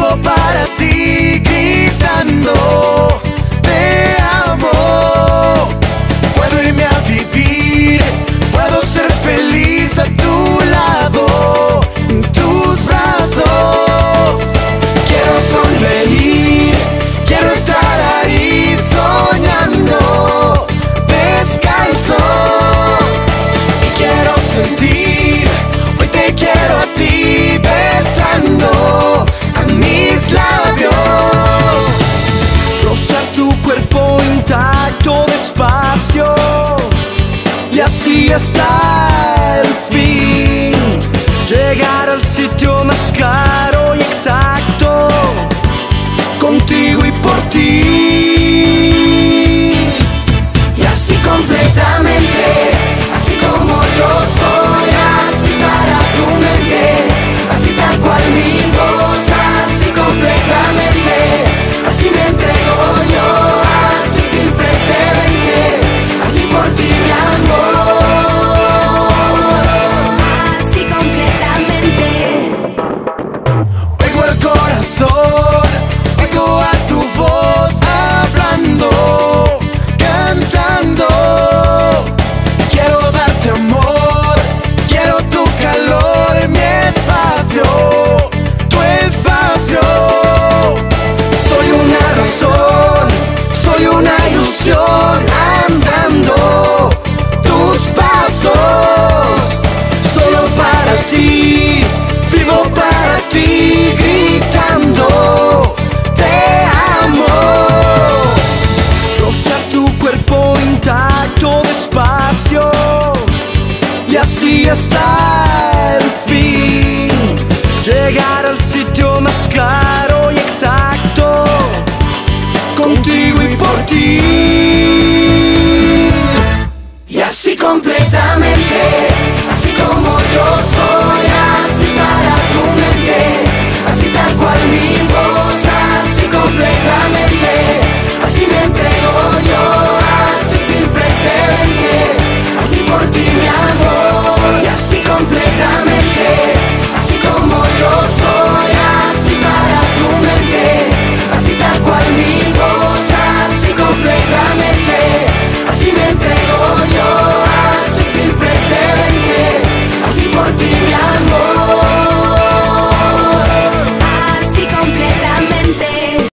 vivo para ti, gritando te amo. Puedo irme a vivir, puedo ser feliz a tu lado, en tus brazos. Quiero sonreír, quiero estar ahí soñando, descalzo. Y quiero sentir, hoy te quiero a ti besando a mis labios. Rozar tu cuerpo intacto despacio, y así hasta el fin. Llegar al sitio más claro y exacto, contigo y por ti. Y así completamente, así como yo soy, así para tu mente, así tal cual mi voz, así completamente, así me entrego yo, así sin precedente, así por ti mi amor. Así completamente. Oigo el corazón, oigo a tu voz hablando, cantando. Quiero darte amor, quiero tu calor en mi espacio, tu espacio. Soy una razón, soy una ilusión andando tus pasos. Solo para ti, vivo para ti, gritando te amo. Rozar tu cuerpo intacto despacio, y así está